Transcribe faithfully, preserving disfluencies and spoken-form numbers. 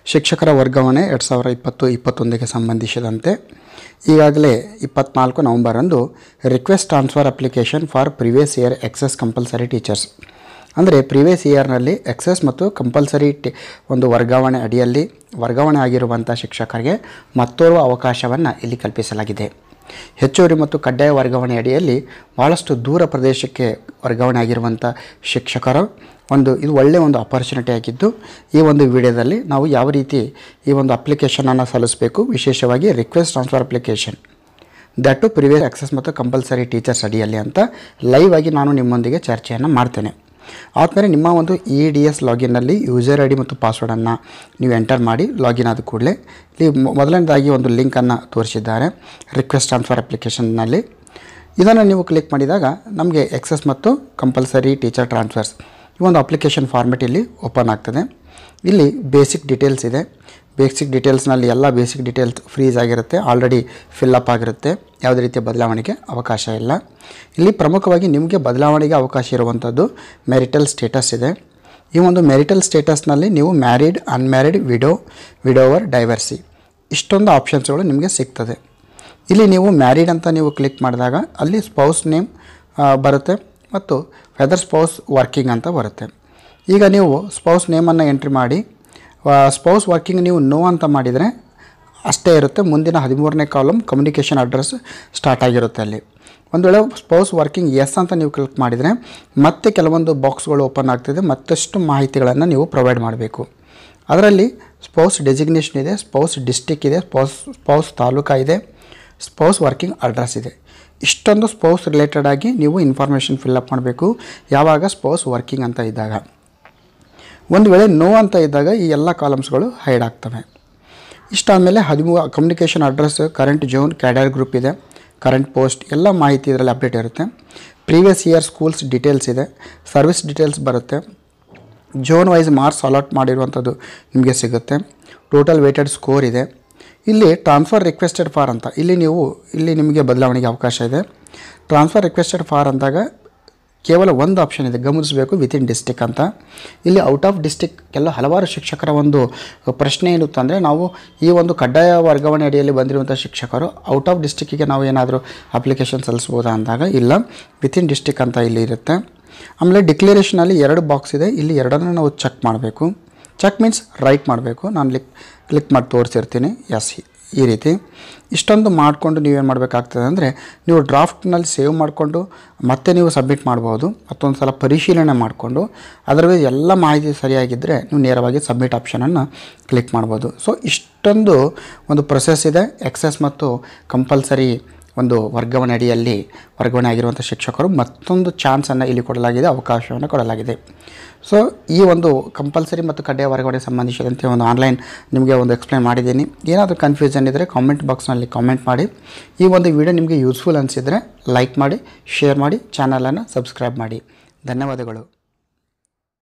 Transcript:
ಶಿಕ್ಷಕರ ವರ್ಗಾವಣೆ ಎರಡು ಸಾವಿರದ ಇಪ್ಪತ್ತು ಇಪ್ಪತ್ತೊಂದಕ್ಕೆ ಸಂಬಂಧಿಸಿದಂತೆ ಈಗಾಗಲೇ ಇಪ್ಪತ್ನಾಲ್ಕು ನವೆಂಬರಂದು request transfer application for previous year excess compulsory teachers ಅಂದರೆ ಪ್ರಿವಿಯಸ್ ಇಯರ್ನಲ್ಲಿ ಎಕ್ಸೆಸ್ ಮತ್ತು ಕಂಪಲ್ಸರಿ ಟಿ ಒಂದು ವರ್ಗಾವಣೆ ಅಡಿಯಲ್ಲಿ ವರ್ಗಾವಣೆ ಆಗಿರುವಂಥ ಶಿಕ್ಷಕರಿಗೆ ಮತ್ತೋರ್ವ ಅವಕಾಶವನ್ನು ಇಲ್ಲಿ ಕಲ್ಪಿಸಲಾಗಿದೆ. ಹೆಚ್ಚುವರಿ ಮತ್ತು ಕಡ್ಡಾಯ ವರ್ಗಾವಣೆ ಅಡಿಯಲ್ಲಿ ಭಾಳಷ್ಟು ದೂರ ಪ್ರದೇಶಕ್ಕೆ ವರ್ಗಾವಣೆ ಆಗಿರುವಂಥ ಶಿಕ್ಷಕರು ಒಂದು ಇದು ಒಳ್ಳೆಯ ಒಂದು ಅಪರ್ಚುನಿಟಿ ಆಗಿದ್ದು, ಈ ಒಂದು ವಿಡಿಯೋದಲ್ಲಿ ನಾವು ಯಾವ ರೀತಿ ಈ ಒಂದು ಅಪ್ಲಿಕೇಶನನ್ನು ಸಲ್ಲಿಸಬೇಕು, ವಿಶೇಷವಾಗಿ request transfer application that to previous excess ಮತ್ತು ಕಂಪಲ್ಸರಿ ಟೀಚರ್ಸ್ ಅಡಿಯಲ್ಲಿ ಅಂತ ಲೈವ್ ಆಗಿ ನಾನು ನಿಮ್ಮೊಂದಿಗೆ ಚರ್ಚೆಯನ್ನು ಮಾಡ್ತೇನೆ. ಆದಮೇಲೆ ನಿಮ್ಮ ಒಂದು ಇ ಡಿ ಎಸ್ ಲಾಗಿನ್ನಲ್ಲಿ ಯೂಸರ್ ಐ ಡಿ ಮತ್ತು ಪಾಸ್ವರ್ಡನ್ನು ನೀವು ಎಂಟರ್ ಮಾಡಿ ಲಾಗಿನ್ ಆದ ಕೂಡಲೇ ಇಲ್ಲಿ ಮೊದಲನೇದಾಗಿ ಒಂದು ಲಿಂಕನ್ನು ತೋರಿಸಿದ್ದಾರೆ ರಿಕ್ವೆಸ್ಟ್ ಟ್ರಾನ್ಸ್ಫರ್ ಅಪ್ಲಿಕೇಶನ್ನಲ್ಲಿ. ಇದನ್ನು ನೀವು ಕ್ಲಿಕ್ ಮಾಡಿದಾಗ ನಮಗೆ ಎಕ್ಸೆಸ್ ಮತ್ತು ಕಂಪಲ್ಸರಿ ಟೀಚರ್ ಟ್ರಾನ್ಸ್ಫರ್ಸ್ ಈ ಒಂದು ಅಪ್ಲಿಕೇಶನ್ ಫಾರ್ಮೆಟ್ ಇಲ್ಲಿ ಓಪನ್ ಆಗ್ತದೆ. ಇಲ್ಲಿ ಬೇಸಿಕ್ ಡೀಟೇಲ್ಸ್ ಇದೆ. ಬೇಸಿಕ್ ಡೀಟೇಲ್ಸ್ನಲ್ಲಿ ಎಲ್ಲ ಬೇಸಿಕ್ ಡೀಟೇಲ್ಸ್ ಫ್ರೀಸ್ ಆಗಿರುತ್ತೆ, ಆಲ್ರೆಡಿ ಫಿಲ್ಲಪ್ ಆಗಿರುತ್ತೆ, ಯಾವುದೇ ರೀತಿಯ ಬದಲಾವಣೆಗೆ ಅವಕಾಶ ಇಲ್ಲ. ಇಲ್ಲಿ ಪ್ರಮುಖವಾಗಿ ನಿಮಗೆ ಬದಲಾವಣೆಗೆ ಅವಕಾಶ ಇರುವಂಥದ್ದು ಮೆರಿಟಲ್ ಸ್ಟೇಟಸ್ ಇದೆ. ಈ ಒಂದು ಮೆರಿಟಲ್ ಸ್ಟೇಟಸ್ನಲ್ಲಿ ನೀವು married, unmarried, widow, widower, divorcee ಇಷ್ಟೊಂದು ಆಪ್ಷನ್ಸ್ಗಳು ನಿಮಗೆ ಸಿಗ್ತದೆ. ಇಲ್ಲಿ ನೀವು ಮ್ಯಾರಿಡ್ ಅಂತ ನೀವು ಕ್ಲಿಕ್ ಮಾಡಿದಾಗ ಅಲ್ಲಿ ಸ್ಪೌಸ್ ನೇಮ್ ಬರುತ್ತೆ ಮತ್ತು ವೆದರ್ ಸ್ಪೌಸ್ ವರ್ಕಿಂಗ್ ಅಂತ ಬರುತ್ತೆ. ಈಗ ನೀವು ಸ್ಪೌಸ್ ನೇಮನ್ನು ಎಂಟ್ರಿ ಮಾಡಿ ಸ್ಪೌಸ್ ವರ್ಕಿಂಗ್ ನೀವು ನೋ ಅಂತ ಮಾಡಿದರೆ ಅಷ್ಟೇ ಇರುತ್ತೆ. ಮುಂದಿನ ಹದಿಮೂರನೇ ಕಾಲಮ್ ಕಮ್ಯುನಿಕೇಷನ್ ಅಡ್ರೆಸ್ ಸ್ಟಾರ್ಟ್ ಆಗಿರುತ್ತೆ. ಅಲ್ಲಿ ಒಂದು ವೇಳೆ ಸ್ಪೌಸ್ ವರ್ಕಿಂಗ್ ಎಸ್ ಅಂತ ನೀವು ಕ್ಲಿಕ್ ಮಾಡಿದರೆ ಮತ್ತೆ ಕೆಲವೊಂದು ಬಾಕ್ಸ್ಗಳು ಓಪನ್ ಆಗ್ತಿದೆ, ಮತ್ತಷ್ಟು ಮಾಹಿತಿಗಳನ್ನು ನೀವು ಪ್ರೊವೈಡ್ ಮಾಡಬೇಕು. ಅದರಲ್ಲಿ ಸ್ಪೌಸ್ ಡೆಸಿಗ್ನೇಷನ್ ಇದೆ, ಸ್ಪೌಸ್ ಡಿಸ್ಟಿಕ್ ಇದೆ, ಸ್ಪೌಸ್ ಸ್ಪೌಸ್ ತಾಲೂಕಾ ಇದೆ, ಸ್ಪೌಸ್ ವರ್ಕಿಂಗ್ ಅಡ್ರೆಸ್ ಇದೆ. ಇಷ್ಟೊಂದು ಸ್ಪೌಸ್ ರಿಲೇಟೆಡ್ ಆಗಿ ನೀವು ಇನ್ಫಾರ್ಮೇಷನ್ ಫಿಲ್ಲಪ್ ಮಾಡಬೇಕು ಯಾವಾಗ ಸ್ಪೌಸ್ ವರ್ಕಿಂಗ್ ಅಂತ ಇದ್ದಾಗ. ಒಂದು ವೇಳೆ ನೋ ಅಂತ ಇದ್ದಾಗ ಈ ಎಲ್ಲ ಕಾಲಮ್ಸ್ಗಳು ಹೈಡ್ ಆಗ್ತವೆ. ಇಷ್ಟಾದಮೇಲೆ ಹದಿಮೂರು communication address, current zone, cadre group ಇದೆ, ಕರೆಂಟ್ ಪೋಸ್ಟ್ ಎಲ್ಲ ಮಾಹಿತಿ ಇದರಲ್ಲಿ ಅಪ್ಡೇಟ್ ಇರುತ್ತೆ. ಪ್ರೀವಿಯಸ್ ಇಯರ್ ಸ್ಕೂಲ್ಸ್ ಡೀಟೇಲ್ಸ್ ಇದೆ, ಸರ್ವಿಸ್ ಡೀಟೇಲ್ಸ್ ಬರುತ್ತೆ, ಜೋನ್ ವೈಸ್ ಮಾರ್ಕ್ಸ್ ಅಲಾಟ್ ಮಾಡಿರುವಂಥದ್ದು ನಿಮಗೆ ಸಿಗುತ್ತೆ, ಟೋಟಲ್ ವೇಟೆಡ್ ಸ್ಕೋರ್ ಇದೆ. ಇಲ್ಲಿ ಟ್ರಾನ್ಸ್ಫರ್ ರಿಕ್ವೆಸ್ಟೆಡ್ ಫಾರ್ ಅಂತ ಇಲ್ಲಿ ನೀವು ಇಲ್ಲಿ ನಿಮಗೆ ಬದಲಾವಣೆಗೆ ಅವಕಾಶ ಇದೆ. ಟ್ರಾನ್ಸ್ಫರ್ ರಿಕ್ವೆಸ್ಟೆಡ್ ಫಾರ್ ಅಂದಾಗ ಕೇವಲ ಒಂದು ಆಪ್ಷನ್ ಇದೆ, ಗಮನಿಸಬೇಕು, ವಿತಿನ್ ಡಿಸ್ಟಿಕ್ ಅಂತ. ಇಲ್ಲಿ ಔಟ್ ಆಫ್ ಡಿಸ್ಟಿಕ್ ಎಲ್ಲ ಹಲವಾರು ಶಿಕ್ಷಕರ ಒಂದು ಪ್ರಶ್ನೆ ಏನುತ್ತೆ ಅಂದರೆ, ನಾವು ಈ ಒಂದು ಕಡ್ಡಾಯ ವರ್ಗಾವಣೆ ಅಡಿಯಲ್ಲಿ ಬಂದಿರುವಂಥ ಶಿಕ್ಷಕರು ಔಟ್ ಆಫ್ ಡಿಸ್ಟಿಕ್ಕಿಗೆ ನಾವು ಏನಾದರೂ ಅಪ್ಲಿಕೇಶನ್ ಸಲ್ಲಿಸ್ಬೋದಾ ಅಂದಾಗ ಇಲ್ಲ, ವಿತಿನ್ ಡಿಸ್ಟಿಕ್ ಅಂತ ಇಲ್ಲಿ ಇರುತ್ತೆ. ಆಮೇಲೆ ಡಿಕ್ಲರೇಷನಲ್ಲಿ ಎರಡು ಬಾಕ್ಸ್ ಇದೆ, ಇಲ್ಲಿ ಎರಡನ್ನು ನಾವು ಚೆಕ್ ಮಾಡಬೇಕು. ಚೆಕ್ ಮೀನ್ಸ್ ರೈಟ್ ಮಾಡಬೇಕು. ನಾನು ಲಿಕ್ ಕ್ಲಿಕ್ ಮಾಡಿ ತೋರಿಸಿರ್ತೀನಿ ಎಸ್ ಈ ರೀತಿ. ಇಷ್ಟೊಂದು ಮಾಡಿಕೊಂಡು ನೀವೇನು ಮಾಡಬೇಕಾಗ್ತದೆ ಅಂದರೆ, ನೀವು ಡ್ರಾಫ್ಟ್ನಲ್ಲಿ ಸೇವ್ ಮಾಡಿಕೊಂಡು ಮತ್ತೆ ನೀವು ಸಬ್ಮಿಟ್ ಮಾಡ್ಬೋದು. ಮತ್ತೊಂದು ಸಲ ಪರಿಶೀಲನೆ ಮಾಡಿಕೊಂಡು ಅದರ ಎಲ್ಲ ಮಾಹಿತಿ ಸರಿಯಾಗಿದ್ದರೆ ನೀವು ನೇರವಾಗಿ ಸಬ್ಮಿಟ್ ಆಪ್ಷನನ್ನು ಕ್ಲಿಕ್ ಮಾಡ್ಬೋದು. ಸೊ ಇಷ್ಟೊಂದು ಒಂದು ಪ್ರೊಸೆಸ್ ಇದೆ. ಎಕ್ಸೆಸ್ ಮತ್ತು ಕಂಪಲ್ಸರಿ ಒಂದು ವರ್ಗಾವಣೆ ಅಡಿಯಲ್ಲಿ ವರ್ಗಾವಣೆ ಆಗಿರುವಂಥ ಶಿಕ್ಷಕರು ಮತ್ತೊಂದು ಚಾನ್ಸನ್ನು ಇಲ್ಲಿ ಕೊಡಲಾಗಿದೆ, ಅವಕಾಶವನ್ನು ಕೊಡಲಾಗಿದೆ. ಸೊ ಈ ಒಂದು ಕಂಪಲ್ಸರಿ ಮತ್ತು ಕಡ್ಡಾಯ ವರ್ಗಾವಣೆಗೆ ಸಂಬಂಧಿಸಿದಂತೆ ಒಂದು ಆನ್ಲೈನ್ ನಿಮಗೆ ಒಂದು ಎಕ್ಸ್ಪ್ಲೈನ್ ಮಾಡಿದ್ದೀನಿ. ಏನಾದರೂ ಕನ್ಫ್ಯೂಷನ್ ಇದ್ದರೆ ಕಾಮೆಂಟ್ ಬಾಕ್ಸ್ನಲ್ಲಿ ಕಾಮೆಂಟ್ ಮಾಡಿ. ಈ ಒಂದು ವಿಡಿಯೋ ನಿಮಗೆ ಯೂಸ್ಫುಲ್ ಅನಿಸಿದರೆ ಲೈಕ್ ಮಾಡಿ, ಶೇರ್ ಮಾಡಿ, ಚಾನಲನ್ನು ಸಬ್ಸ್ಕ್ರೈಬ್ ಮಾಡಿ. ಧನ್ಯವಾದಗಳು.